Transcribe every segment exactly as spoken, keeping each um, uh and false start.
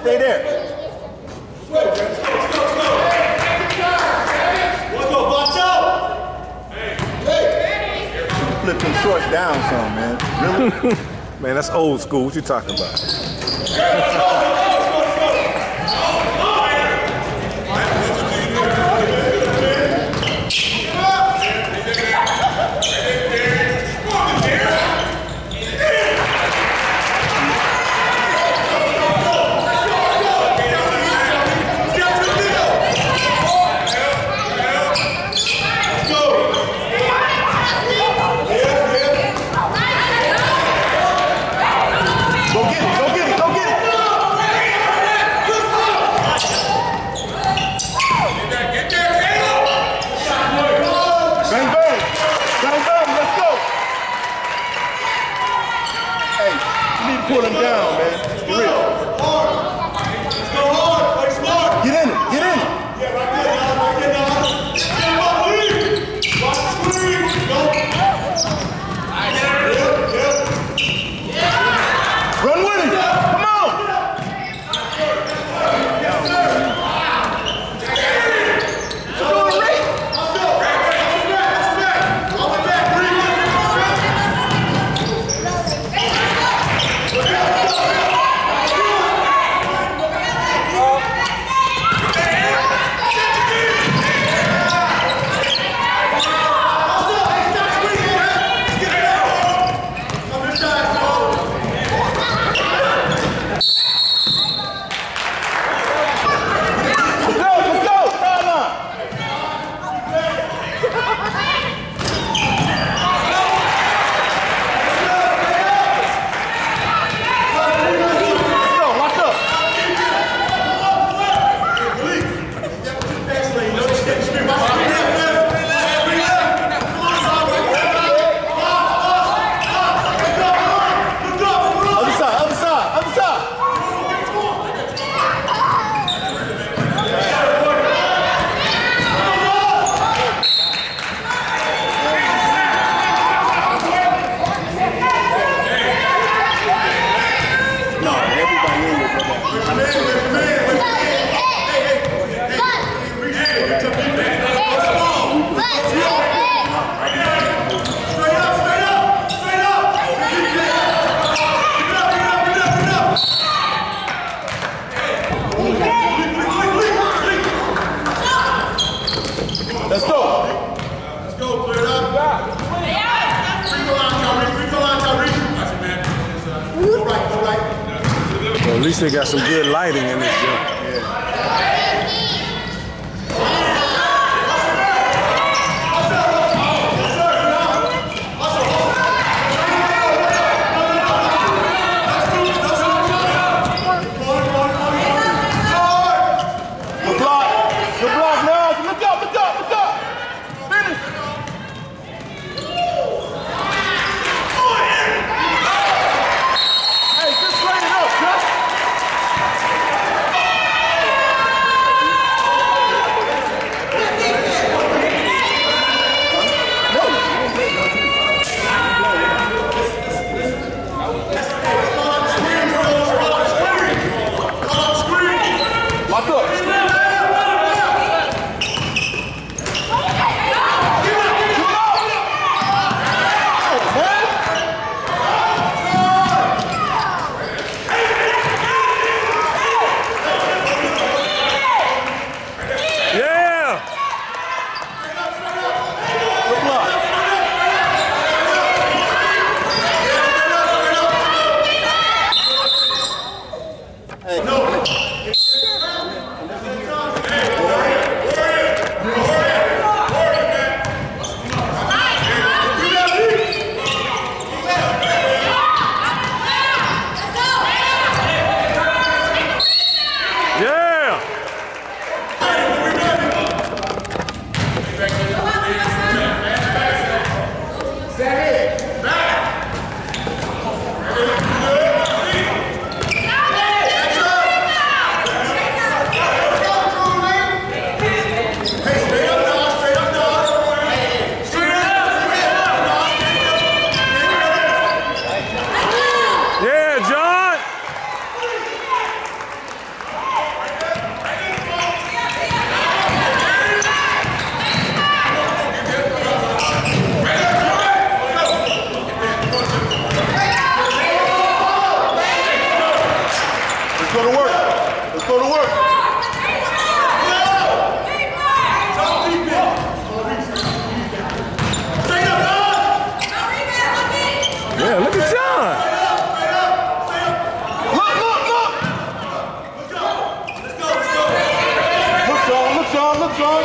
Stay there. Flip them shorts down some, man. Really? Man, that's old school. What you talking about? Pull him down, man. For real. Let's go hard. Play smart. Get in it. Get in it. Yeah, right there, y'all. Right there, y'all. Watch the screen. Go. Yeah, yeah. Run with him. Come on. At least they got some good lighting in this joint. Yeah. Hey, Let's go to work. Yeah, look at John. Look, look, look. Look, John, look, John, look, John.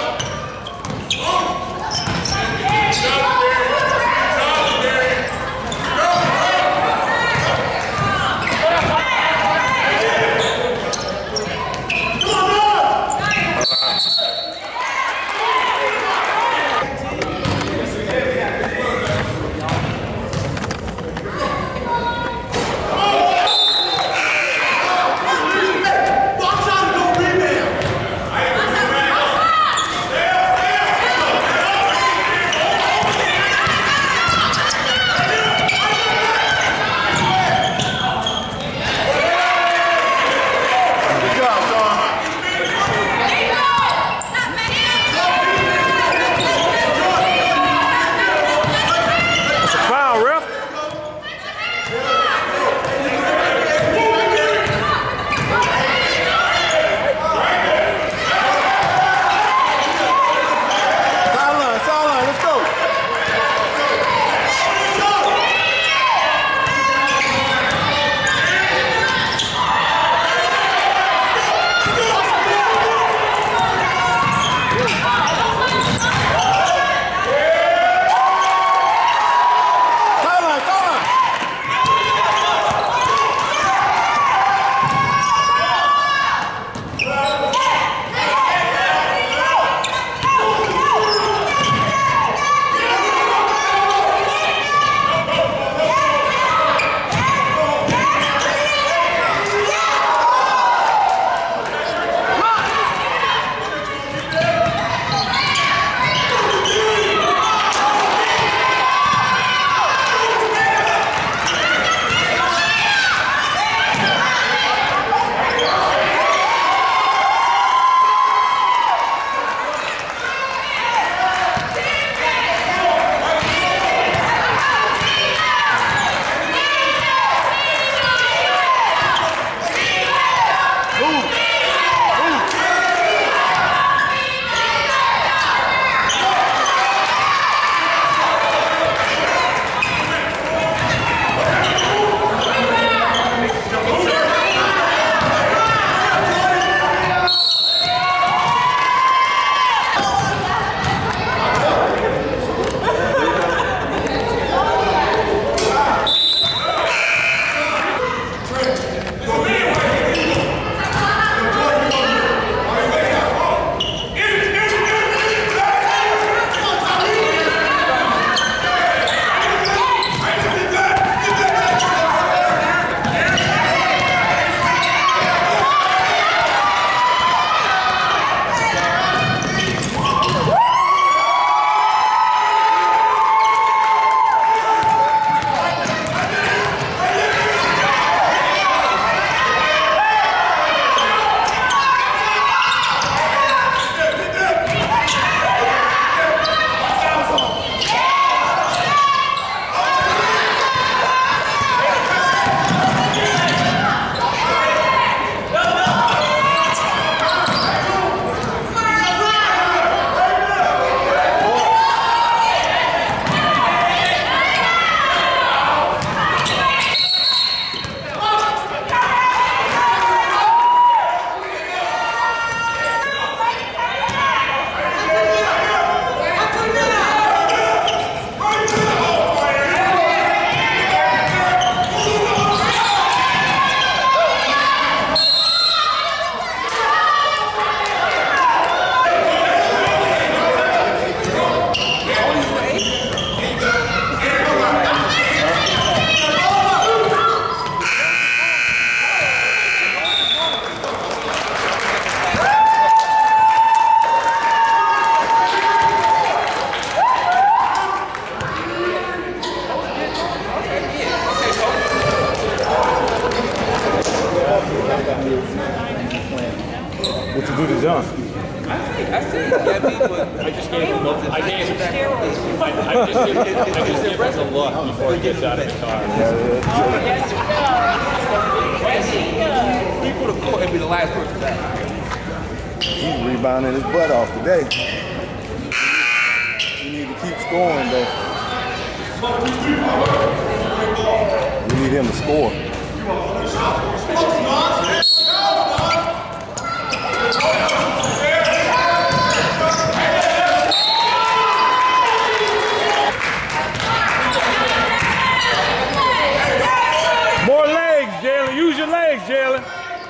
What you do to John? I see, I see. Yeah, I mean, but I just gave him a, I gave him, I, I just gave him, I just gave him a look before he gets out of the car. Yeah, yeah. Three quarter court and be the last person back. He's rebounding his butt off today. We need to keep scoring, though. We need him to score. More legs, Jalen. Use your legs, Jalen.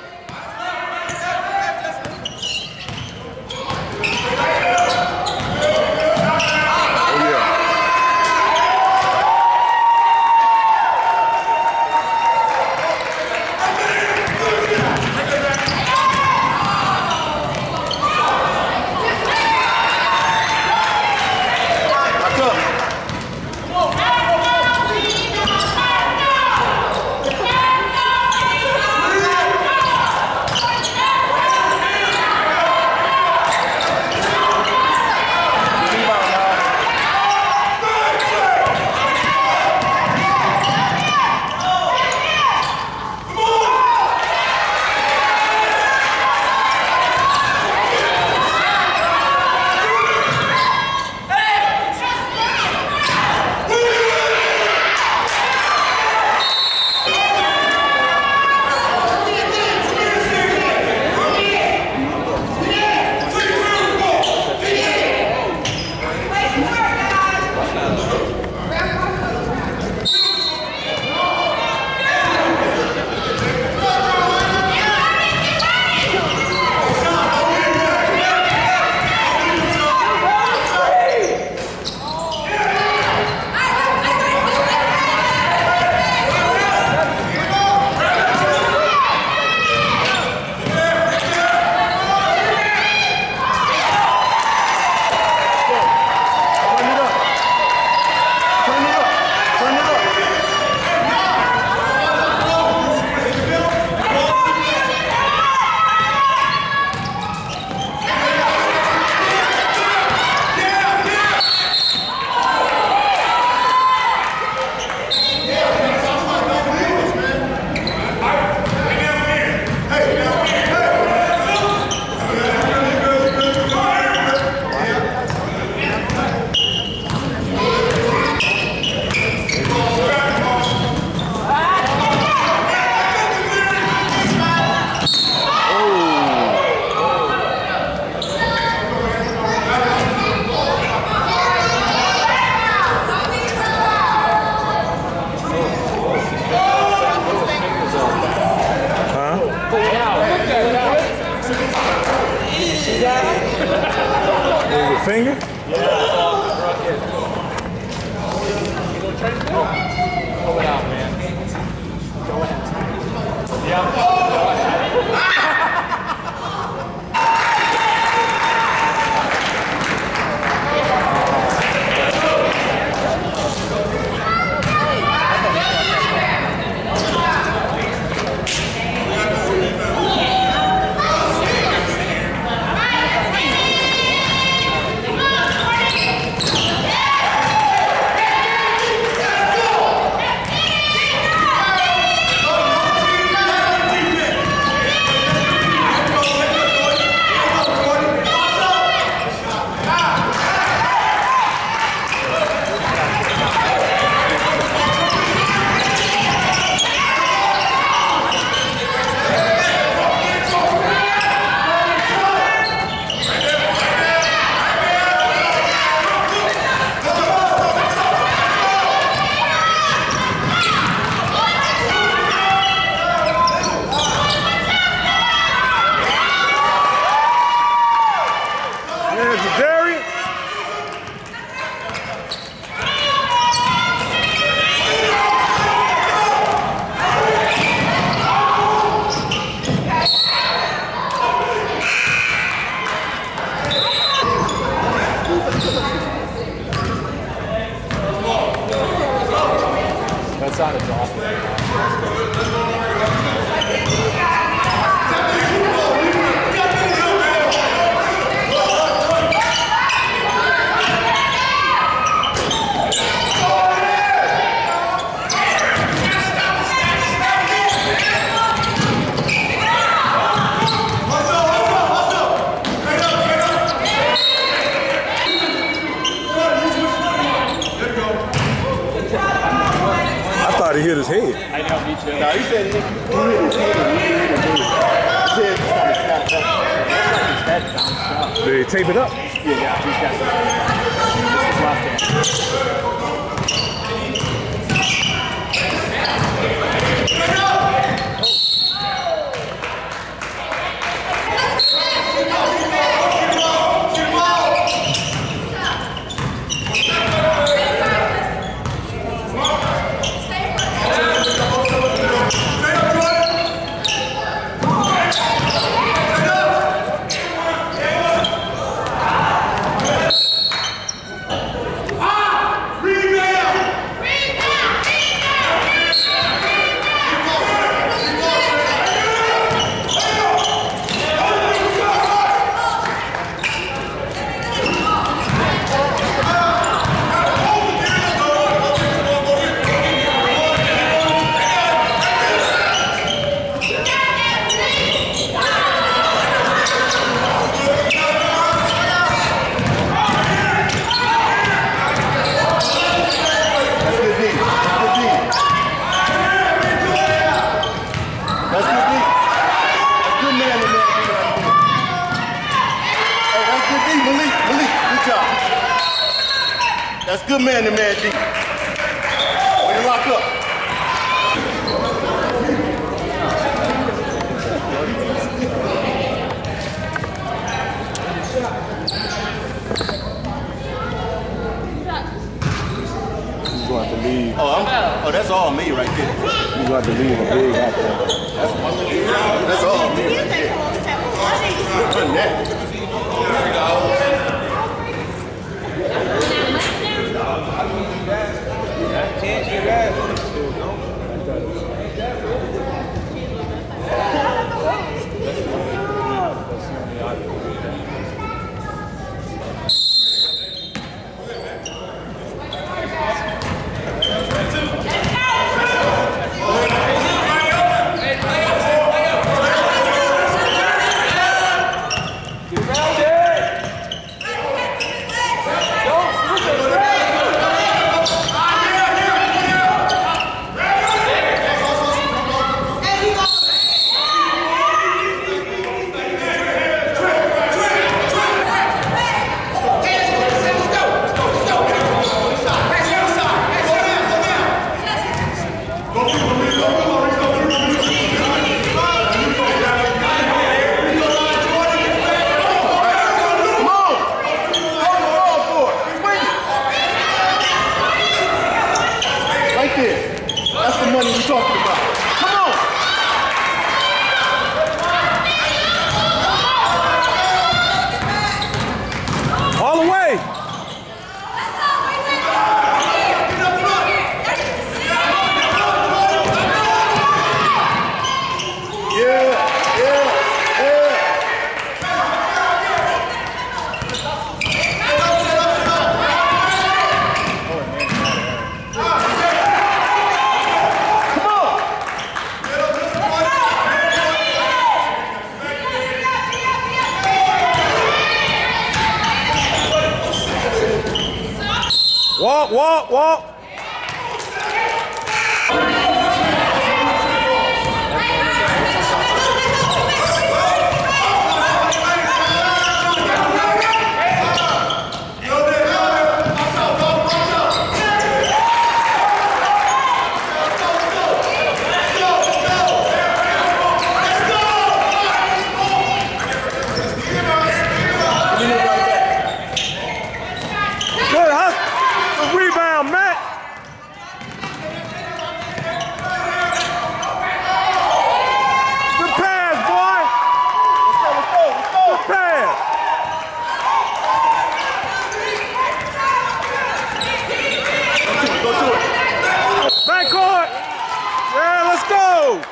Finger? Yeah. Pull it out, man. Go ahead. Yeah. Go ahead. That sounded awful. Yeah. head. I know, me too. No, he said he, he hit his head. He hit his head. His head just kind of snapped back. His head bounced up. Did they tape it up? Yeah, yeah, he's got something. Just his left hand. That's good man to man deep. Way to lock up. He's going to leave. Oh, I'm, oh, that's all me right there. He's going to leave a big out there. That's, that's all me right there. Run that. That's the money we're talking about. Come on! All the way! Yeah, yeah, yeah. Walk, walk, walk. Good, huh? The rebound, Matt. Good pass, boy. Let's go, let's go, let's go. Good pass. Go to it. Back court. Yeah, let's go.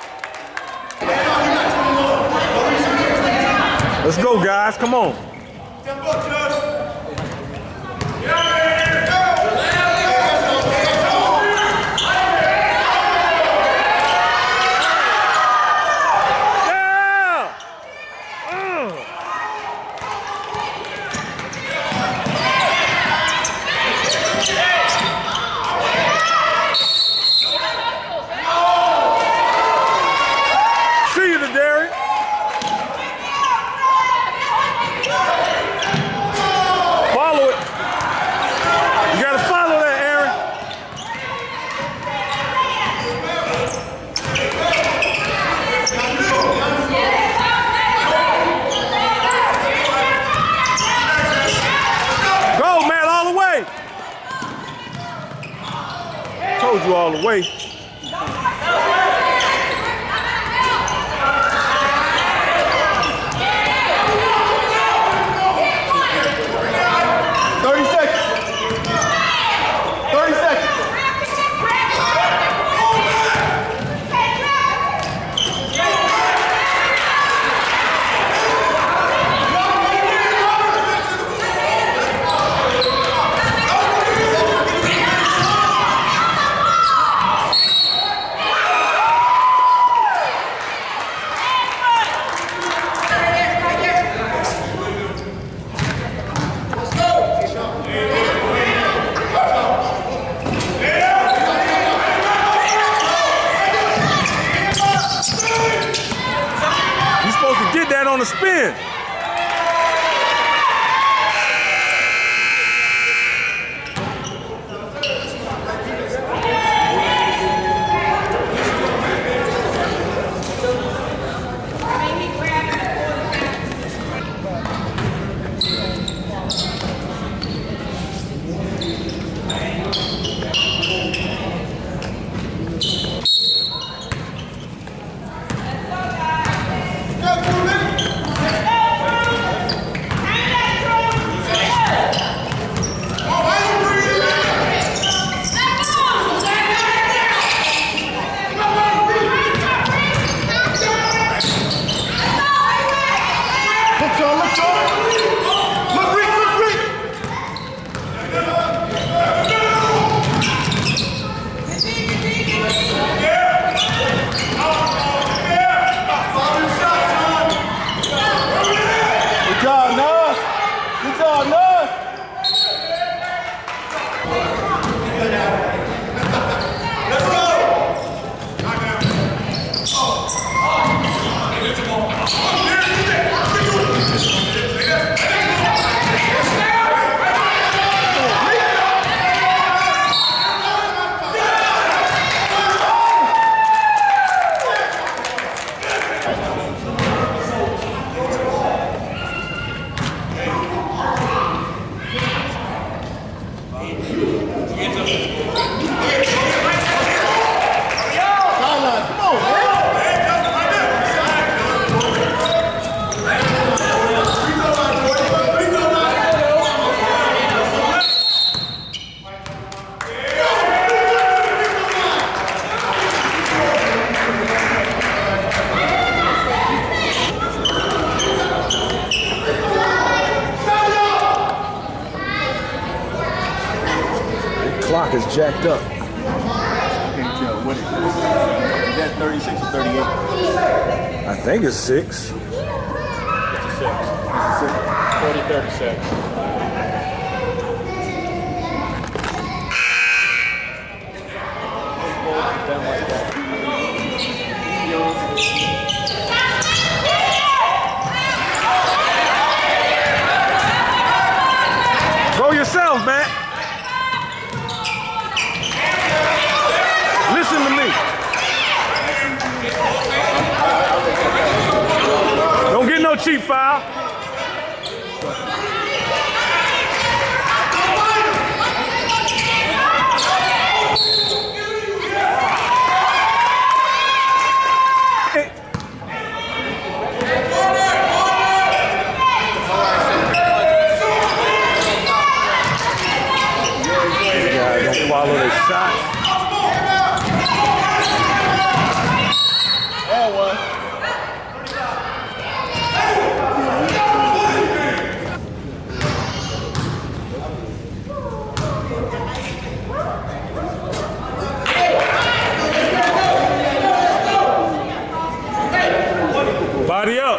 Let's go, guys. Come on. Step up, Judge. Yeah. Mm. you all the way. thirty seconds. thirty seconds. On the spin. Clock is jacked up. I can't tell what it is. Is that thirty-six or thirty-eight? I think it's six. It's a six. forty thirty-six. Go yourself, man. Listen to me. Don't get no cheap foul. Don't follow their shots. And one. Body up.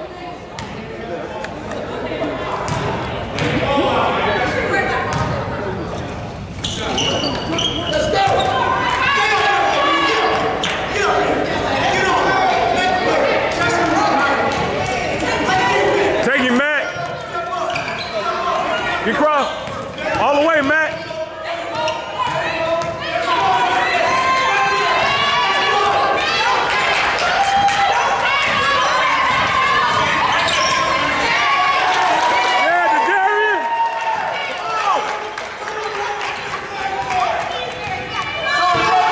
Take it, Matt. Get cross. All the way, Matt. Go!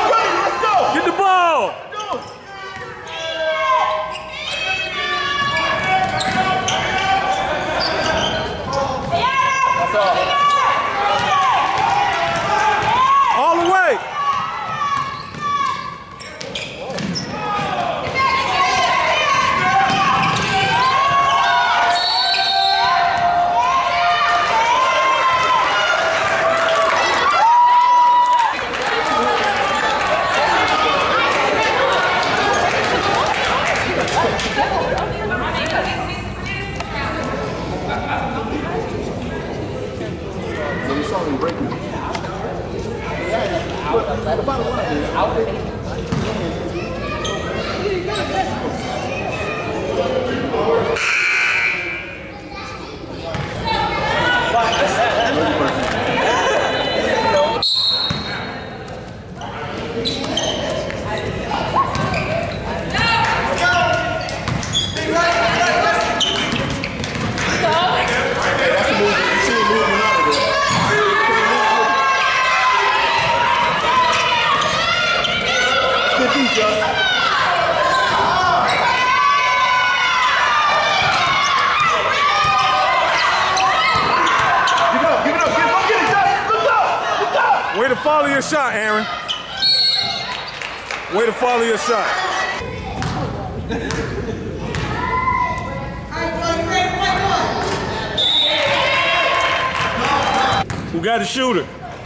follow your shot, Aaron. Way to follow your shot. Who got the shooter?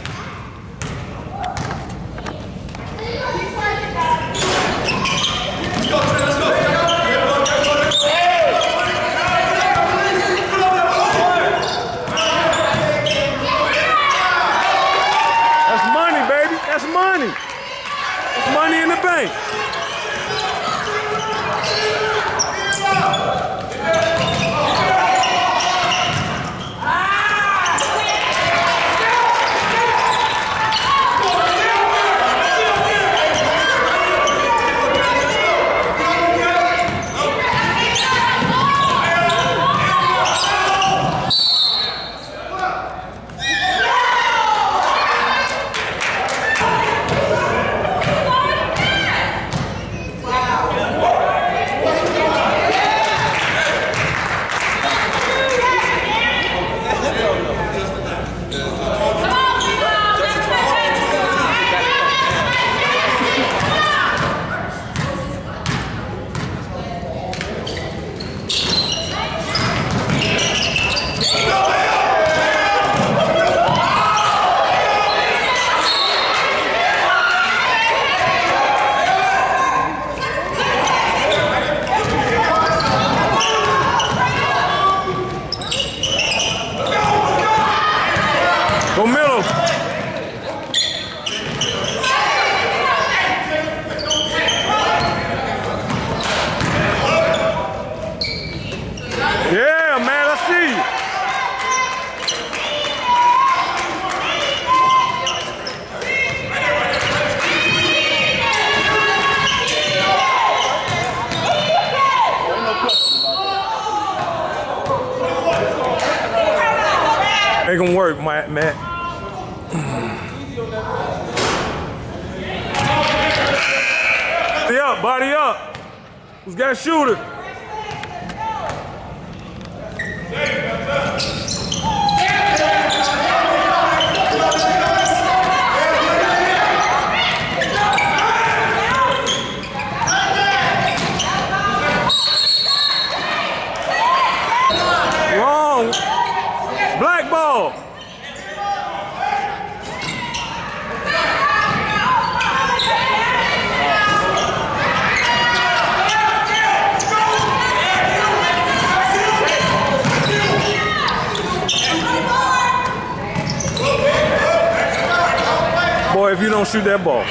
That's money, baby. That's money. That's money in the bank. Go middle. Yeah, man, I see you. Make them work, Matt. Matt. Body up, body up. Who's got a shooter? Wrong. Black ball. Boy, if you don't shoot that ball.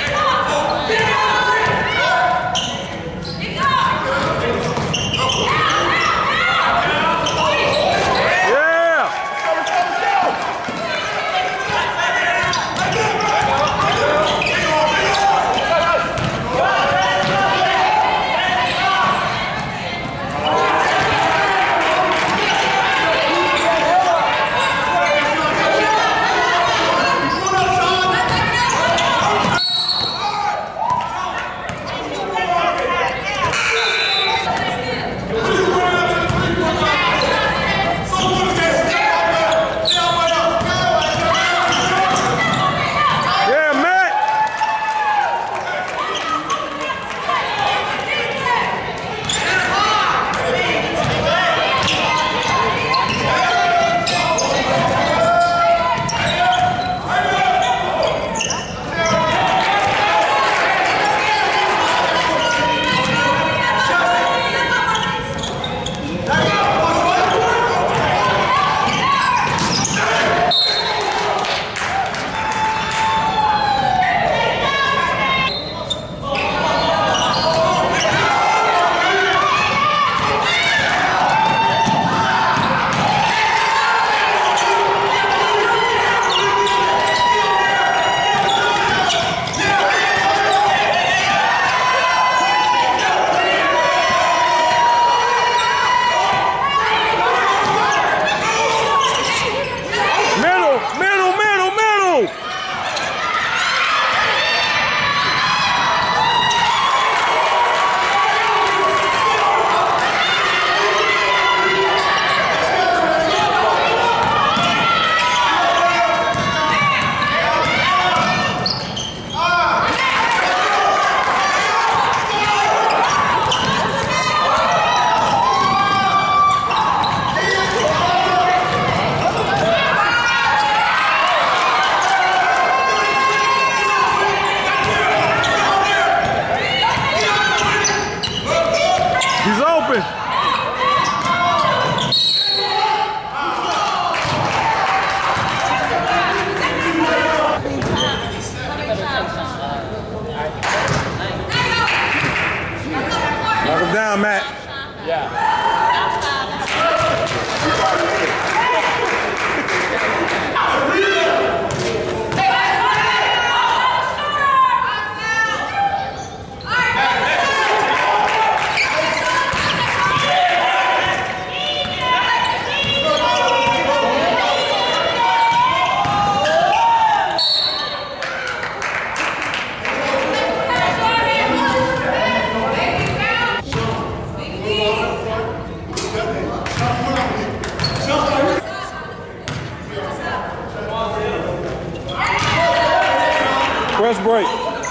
break.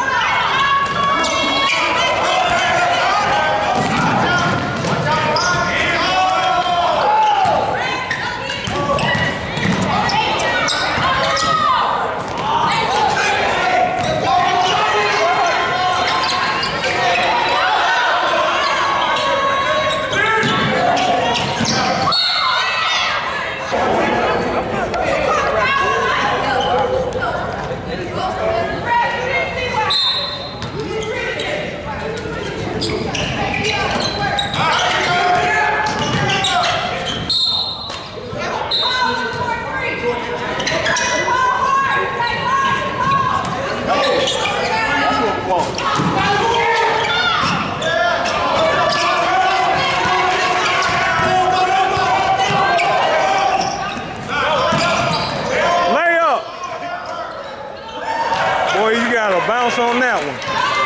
Bounce on that one.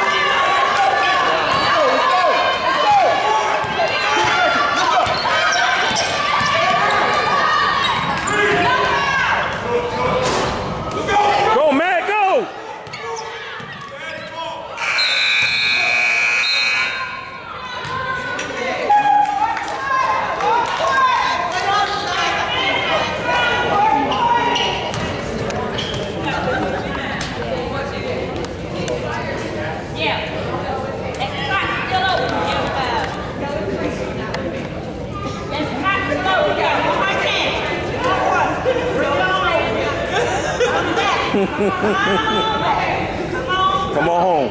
Go, Matt, go! Come on home.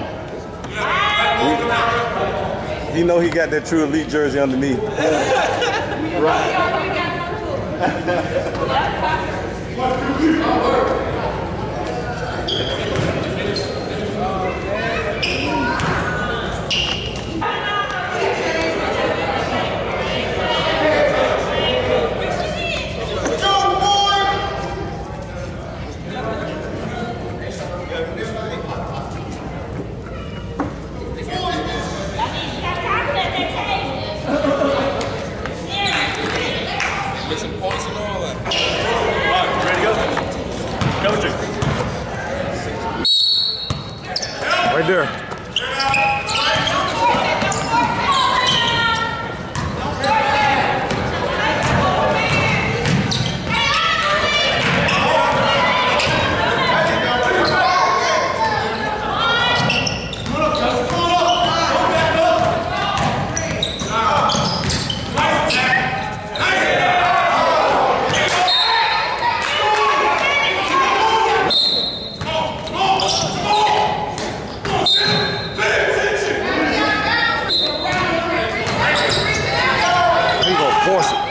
He, he know he got that True Elite jersey underneath. Right. Right there. Force it.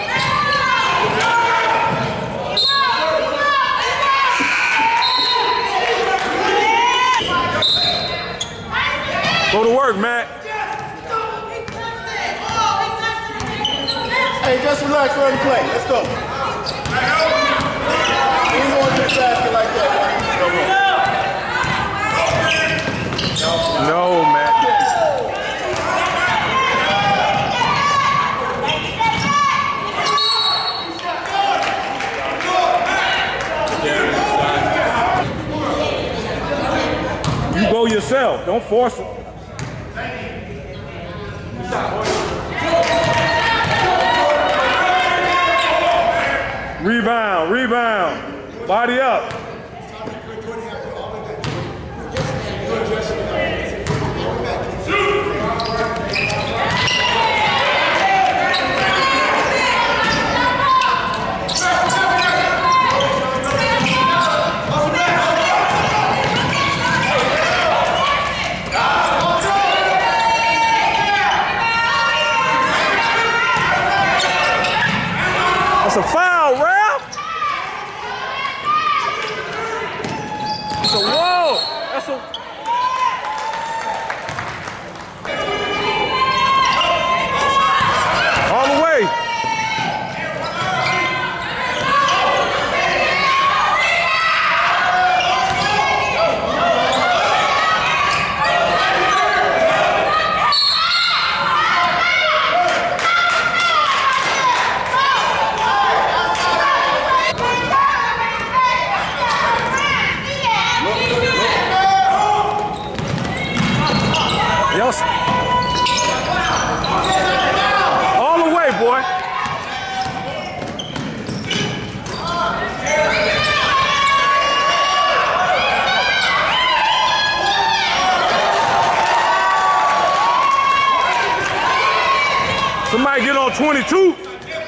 Go to work, Matt. Hey, just relax, let him play. Let's go. We ain't going to the basket like that. No, Matt. You go yourself. Don't force it. Rebound, rebound. Body up. That's a foul, ref. That's a wall. That's a. All the way. on twenty-two.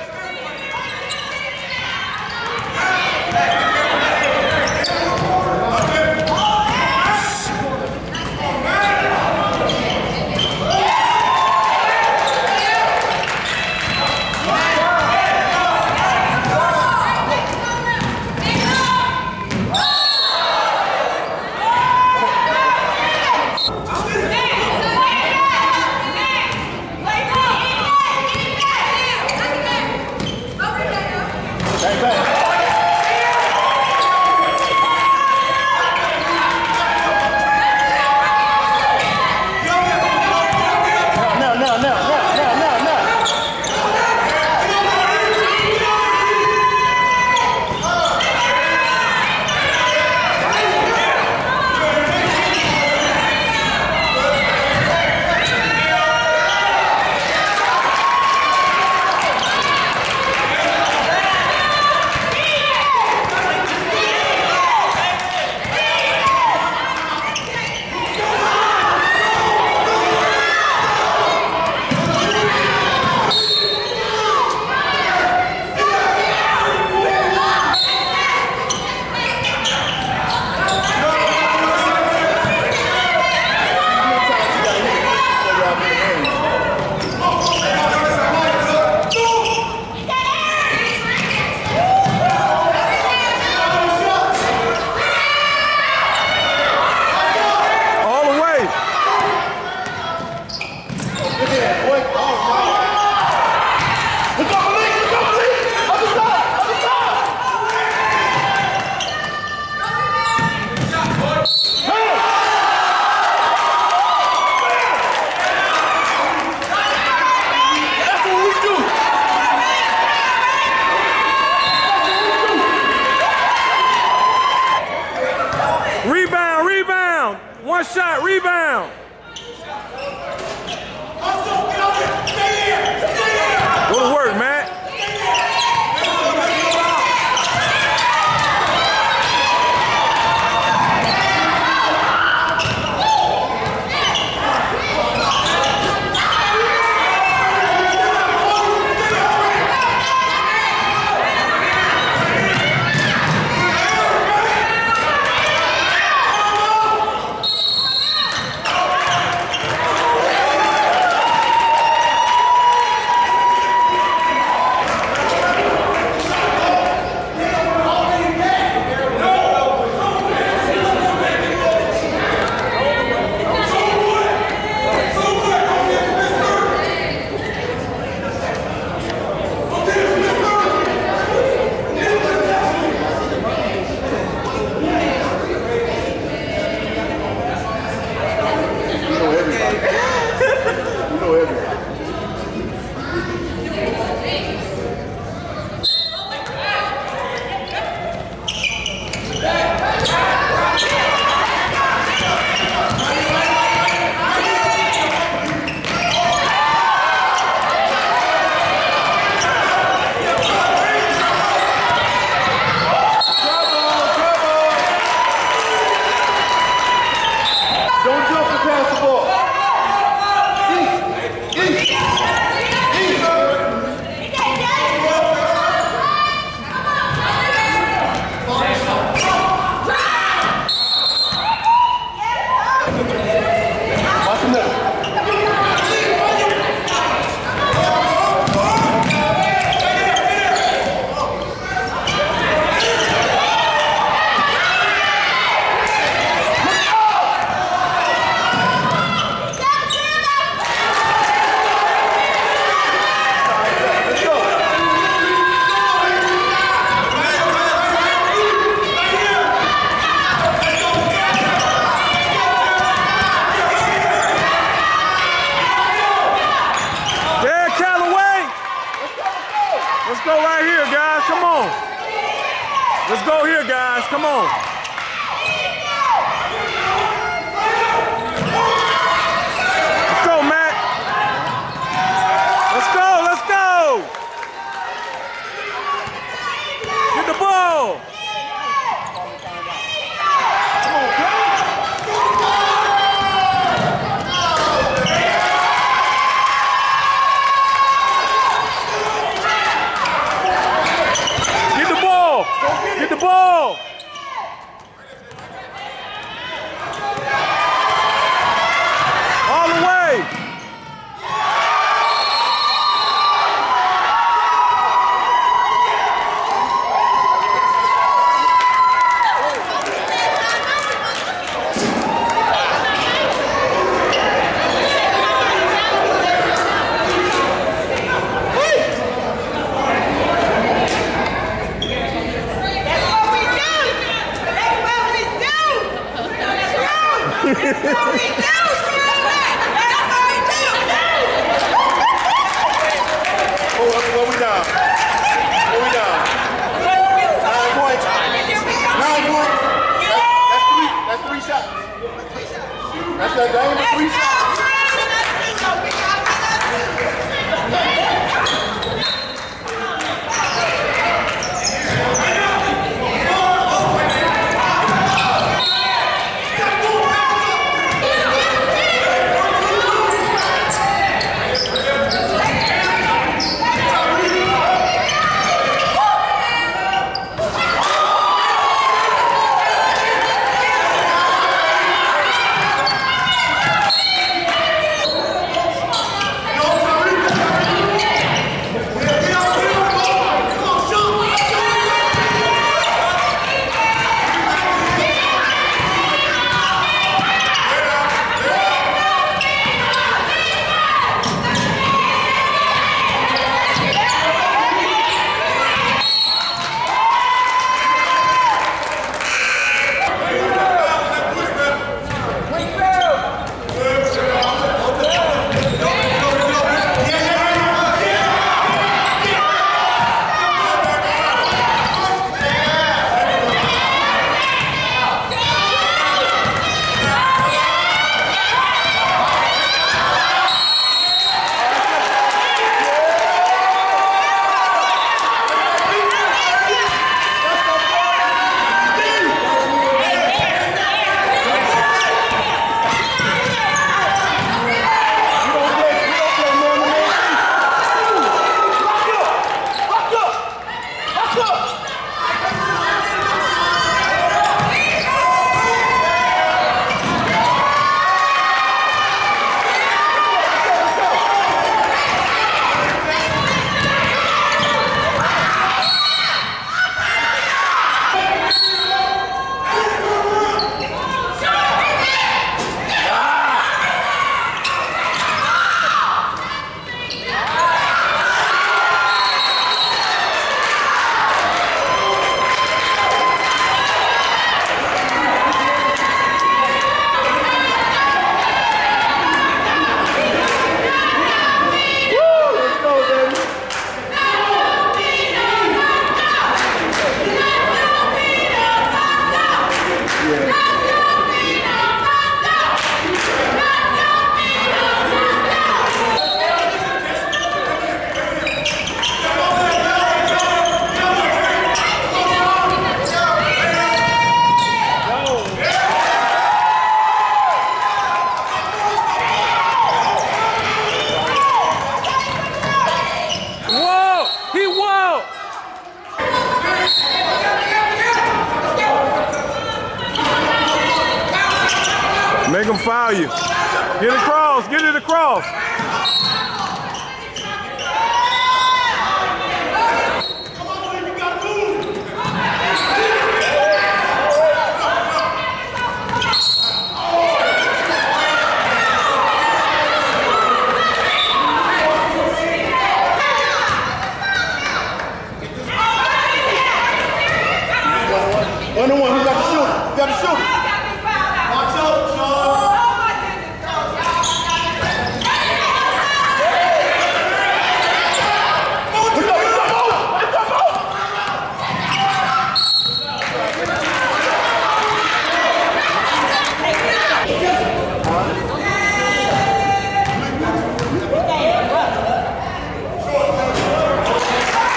One shot, rebound. Go to work, Matt. Let's go here, guys. Come on. Let's go, Matt. Let's go. Let's go. Get the ball. Get the ball. All the way. That's what we do! That's what we do! Oh, what we down? What we down? Nine points. Nine points. That's, that's three. That's three shots. That's that game. That's three shots. Make them foul you. Get it across, get it across. One on one, who got the shoot? Who got the shoot? Watch out, Sean.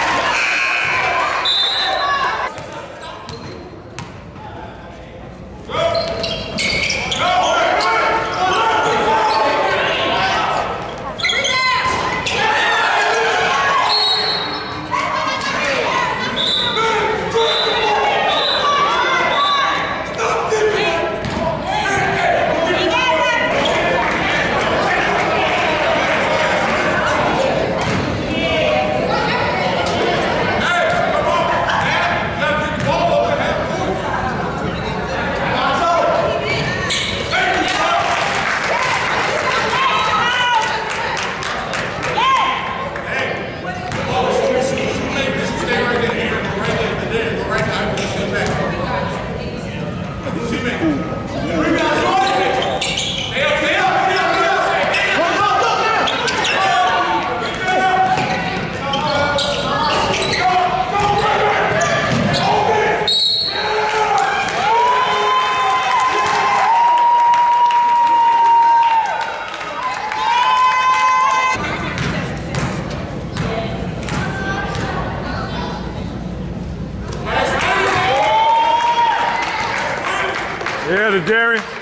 Go! Yeah, the Darian.